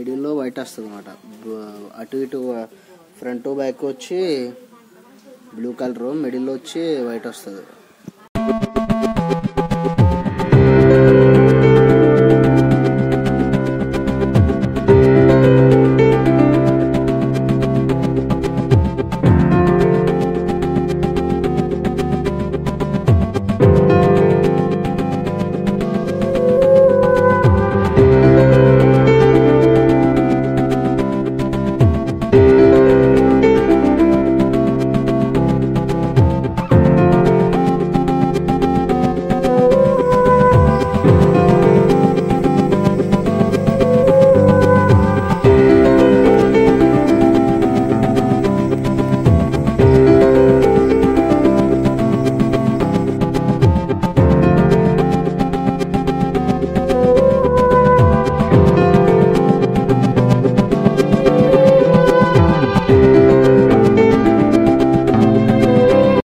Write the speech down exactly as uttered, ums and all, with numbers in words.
మిడిల్లో వైట్ వస్తుంది అనమాట. అటు ఇటు ఫ్రంట్ బ్యాక్ వచ్చి బ్లూ కలర్, మిడిల్లో వచ్చి వైట్ వస్తుంది.